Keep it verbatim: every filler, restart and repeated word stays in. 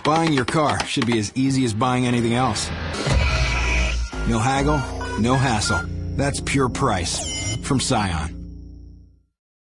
Buying your car should be as easy as buying anything else. No haggle, no hassle. That's pure price from Scion.